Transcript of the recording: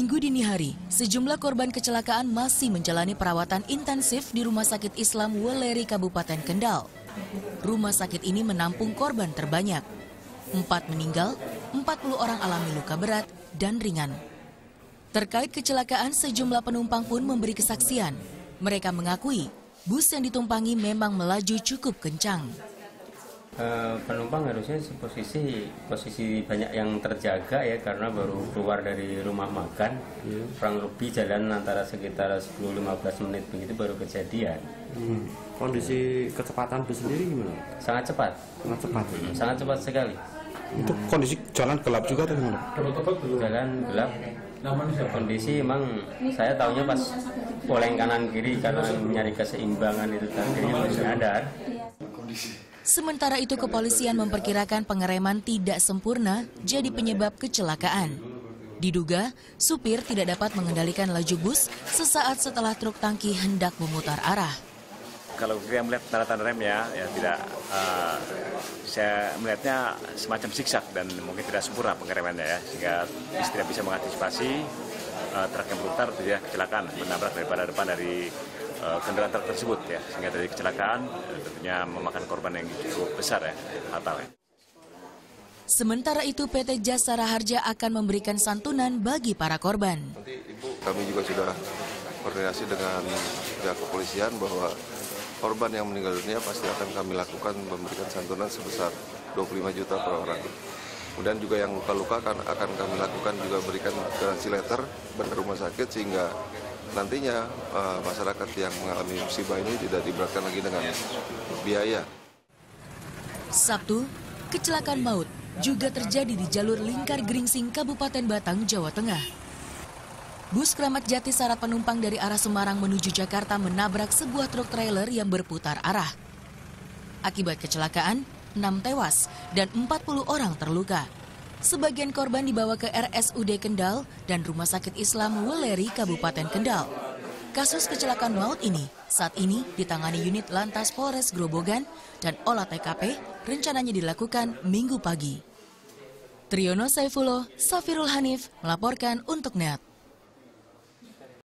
Minggu dini hari, sejumlah korban kecelakaan masih menjalani perawatan intensif di Rumah Sakit Islam Weleri, Kabupaten Kendal. Rumah sakit ini menampung korban terbanyak. 4 meninggal, 40 orang alami luka berat dan ringan. Terkait kecelakaan, sejumlah penumpang pun memberi kesaksian. Mereka mengakui bus yang ditumpangi memang melaju cukup kencang. Penumpang harusnya posisi banyak yang terjaga ya, karena baru keluar dari rumah makan. Kurang lebih jalan antara sekitar 10-15 menit begitu baru kejadian. Kondisi kecepatan bus sendiri gimana? Sangat cepat. Sangat cepat sekali. Itu kondisi jalan gelap juga atau gimana? Jalan gelap. Kondisi emang saya tahunya pas oleng kanan kiri karena nyari keseimbangan itu tadi belum sadar. Sementara itu, kepolisian memperkirakan pengereman tidak sempurna jadi penyebab kecelakaan. Diduga, supir tidak dapat mengendalikan laju bus sesaat setelah truk tangki hendak memutar arah. Kalau kita melihat tanda-tanda remnya, ya tidak, saya melihatnya semacam zigzag dan mungkin tidak sempurna pengeremannya ya, sehingga bis tidak bisa mengantisipasi truk yang berputar terjadi kecelakaan menabrak daripada depan dari kendaraan truk tersebut ya, sehingga dari kecelakaan tentunya memakan korban yang cukup besar ya, fatal ya. Kementara itu, PT Jasara Harja akan memberikan santunan bagi para korban. Kami juga sudah koordinasi dengan pihak kepolisian bahwa korban yang meninggal dunia pasti akan kami lakukan memberikan santunan sebesar 25 juta per orang. Kemudian juga yang luka-luka akan kami lakukan juga berikan garansi letter pada rumah sakit sehingga nantinya masyarakat yang mengalami musibah ini tidak diberatkan lagi dengan biaya. Sabtu, kecelakaan maut juga terjadi di jalur Lingkar Gringsing, Kabupaten Batang, Jawa Tengah. Bus Kramat Jati syarat penumpang dari arah Semarang menuju Jakarta menabrak sebuah truk trailer yang berputar arah. Akibat kecelakaan, 6 tewas dan 40 orang terluka. Sebagian korban dibawa ke RSUD Kendal dan Rumah Sakit Islam Weleri, Kabupaten Kendal. Kasus kecelakaan maut ini saat ini ditangani unit Lantas Polres Grobogan dan olah TKP rencananya dilakukan Minggu pagi. Triyono Saifullah, Safirul Hanif melaporkan untuk NET.